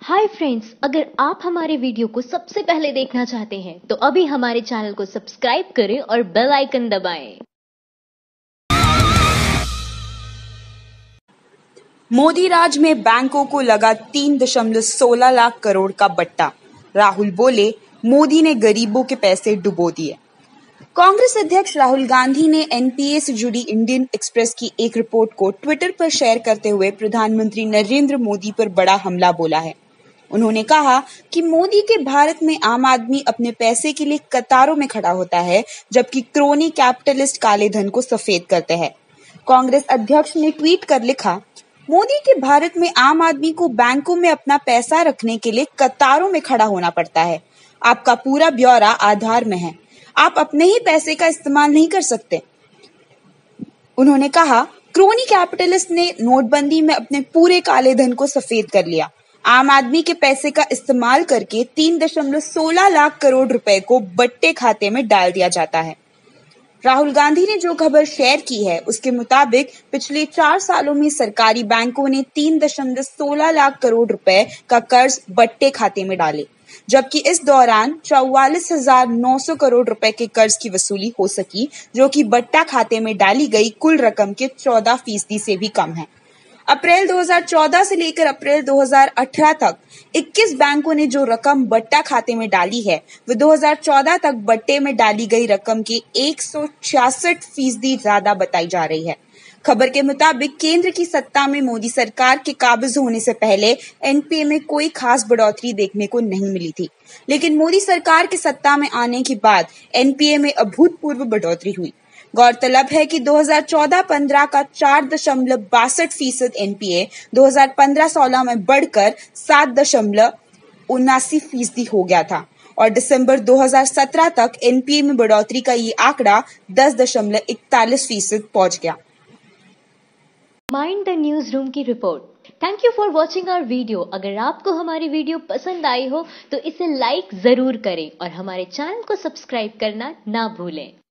Hi friends, अगर आप हमारे वीडियो को सबसे पहले देखना चाहते हैं तो अभी हमारे चैनल को सब्सक्राइब करें और बेल आइकन दबाएं। मोदी राज में बैंकों को लगा 3.16 लाख करोड़ का बट्टा। राहुल बोले, मोदी ने गरीबों के पैसे डुबो दिए। कांग्रेस अध्यक्ष राहुल गांधी ने एनपीए से जुड़ी इंडियन एक्सप्रेस की एक रिपोर्ट को ट्विटर पर शेयर करते हुए प्रधानमंत्री नरेंद्र मोदी पर बड़ा हमला बोला है। उन्होंने कहा कि मोदी के भारत में आम आदमी अपने पैसे के लिए कतारों में खड़ा होता है, जबकि क्रोनी कैपिटलिस्ट काले धन को सफेद करते हैं। कांग्रेस अध्यक्ष ने ट्वीट कर लिखा, मोदी के भारत में आम आदमी को बैंकों में अपना पैसा रखने के लिए कतारों में खड़ा होना पड़ता है। आपका पूरा ब्यौरा आधार में है। आप अपने ही पैसे का इस्तेमाल नहीं कर सकते। उन्होंने कहा, क्रोनी कैपिटलिस्ट ने नोटबंदी में अपने पूरे काले धन को सफेद कर लिया। आम आदमी के पैसे का इस्तेमाल करके 3.16 लाख करोड़ रुपए को बट्टे खाते में डाल दिया जाता है। राहुल गांधी ने जो खबर शेयर की है, उसके मुताबिक पिछले 4 सालों में सरकारी बैंकों ने 3.16 लाख करोड़ रुपए का कर्ज बट्टे खाते में डाले, जबकि इस दौरान 44,900 करोड़ रुपए के कर्ज की वसूली हो सकी, जो कि बट्टा खाते में डाली गई कुल रकम के 14% से भी कम है। अप्रैल 2014 से लेकर अप्रैल 2018 तक 21 बैंकों ने जो रकम बट्टा खाते में डाली है, वो 2014 तक बट्टे में डाली गई रकम के 166% ज्यादा बताई जा रही है। खबर के मुताबिक केंद्र की सत्ता में मोदी सरकार के काबिज होने से पहले एनपीए में कोई खास बढ़ोतरी देखने को नहीं मिली थी, लेकिन मोदी सरकार के सत्ता में आने के बाद एनपीए में अभूतपूर्व बढ़ोतरी हुई। गौरतलब है कि 2014-15 का 4.62% एनपीए 2015-16 में बढ़कर 7.79% हो गया था और दिसंबर 2017 तक एनपीए में बढ़ोतरी का ये आंकड़ा 10.41% पहुंच गया। माइंड द न्यूज रूम की रिपोर्ट। Thank you for watching our video. अगर आपको हमारी वीडियो पसंद आई हो तो इसे लाइक जरूर करें और हमारे चैनल को सब्सक्राइब करना ना भूलें।